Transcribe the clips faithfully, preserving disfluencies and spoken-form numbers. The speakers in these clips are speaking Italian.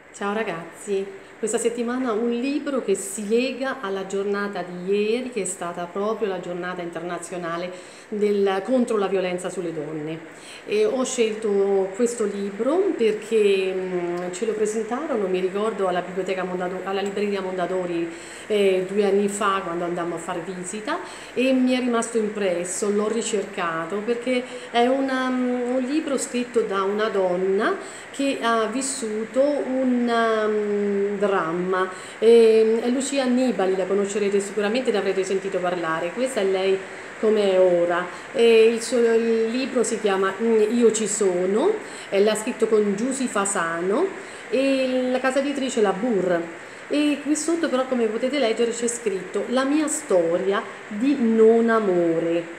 Ciao ragazzi, questa settimana un libro che si lega alla giornata di ieri, che è stata proprio la giornata internazionale del- contro la violenza sulle donne. E ho scelto questo libro perché mh, ce lo presentarono, mi ricordo, alla Biblioteca Mondadori, alla Libreria Mondadori eh, due anni fa quando andammo a fare visita e mi è rimasto impresso, l'ho ricercato perché è una, um, un libro scritto da una donna che ha vissuto un um, dramma. E, è Lucia Annibali, la conoscerete sicuramente, ne avrete sentito parlare. Questa è lei come è ora. E il suo il libro si chiama mm, Io ci sono, e l'ha scritto con Giusy Fasano e la casa editrice è la Burr. E qui sotto però, come potete leggere, c'è scritto la mia storia di non amore.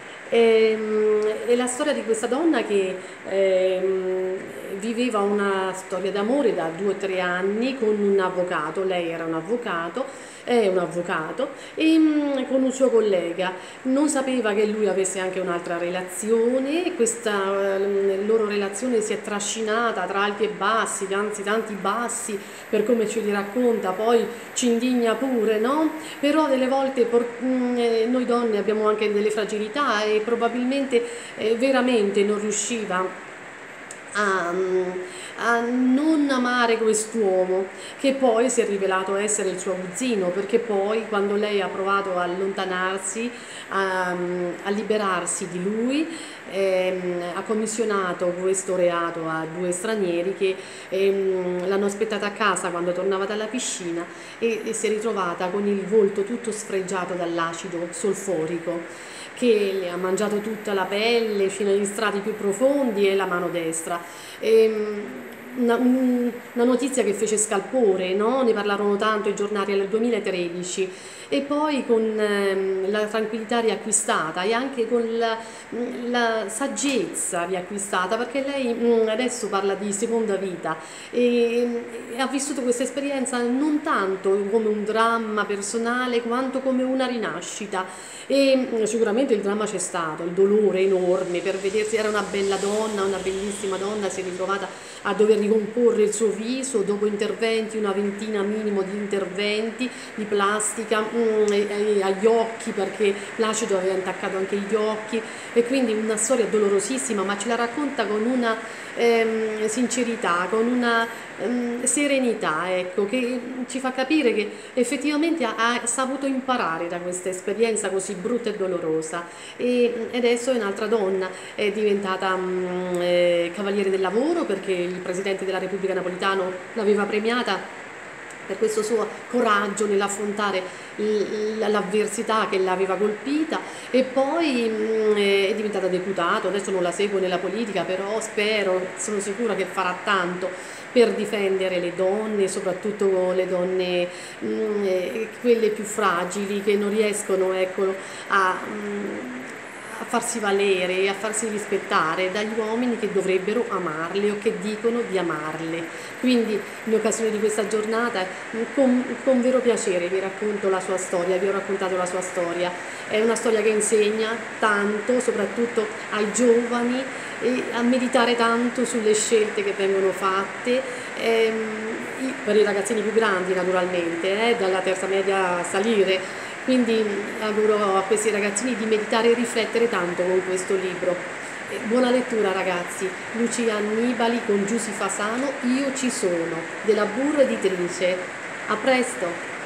Ehm, È la storia di questa donna che ehm, viveva una storia d'amore da due o tre anni con un avvocato, lei era un avvocato, è un avvocato, e mm, con un suo collega. Non sapeva che lui avesse anche un'altra relazione, e questa eh, loro relazione si è trascinata tra alti e bassi, anzi tanti bassi per come ce li racconta, poi ci indigna pure, no? Però delle volte por- mh, eh, noi donne abbiamo anche delle fragilità e probabilmente eh, veramente non riusciva a, a non amare quest'uomo, che poi si è rivelato essere il suo aguzzino, perché poi quando lei ha provato a allontanarsi, a, a liberarsi di lui, ehm, ha commissionato questo reato a due stranieri che ehm, l'hanno aspettata a casa quando tornava dalla piscina e, e si è ritrovata con il volto tutto sfregiato dall'acido solforico che le ha mangiato tutta la pelle fino agli strati più profondi e la mano destra. Ehm, una, una notizia che fece scalpore, no? Ne parlarono tanto i giornali nel duemilatredici, e poi con ehm, la tranquillità riacquistata e anche con la, la saggezza riacquistata, perché lei mm, adesso parla di seconda vita e, e ha vissuto questa esperienza non tanto come un dramma personale quanto come una rinascita. E mm, sicuramente il dramma c'è stato, il dolore enorme per vedersi, era una bella donna, una bellissima donna, si è ritrovata a dover ricomporre il suo viso dopo interventi, una ventina minimo di interventi di plastica mm, e- e agli occhi, perché l'acido aveva intaccato anche gli occhi, e quindi una storia dolorosissima, ma ce la racconta con una ehm, sincerità, con una ehm, serenità, ecco, che ci fa capire che effettivamente ha, ha saputo imparare da questa esperienza così brutta e dolorosa. E adesso è un'altra donna, è diventata mm, eh, cavaliere del lavoro perché il presidente della Repubblica Napolitano l'aveva premiata per questo suo coraggio nell'affrontare l- l'avversità che l'aveva colpita, e poi mh, è diventata deputato. Adesso non la seguo nella politica, però spero, sono sicura che farà tanto per difendere le donne, soprattutto le donne mh, eh, quelle più fragili, che non riescono, ecco, a, mh, a farsi valere e a farsi rispettare dagli uomini che dovrebbero amarle o che dicono di amarle. Quindi in occasione di questa giornata, con, con vero piacere vi racconto la sua storia, vi ho raccontato la sua storia. È una storia che insegna tanto, soprattutto ai giovani, e a meditare tanto sulle scelte che vengono fatte, ehm, i- per i ragazzini più grandi naturalmente, eh, dalla terza media a salire. Quindi auguro a questi ragazzini di meditare e riflettere tanto con questo libro. Eh, Buona lettura ragazzi. Lucia Annibali con Giusy Fasano, Io ci sono, della Burr Editrice. A presto!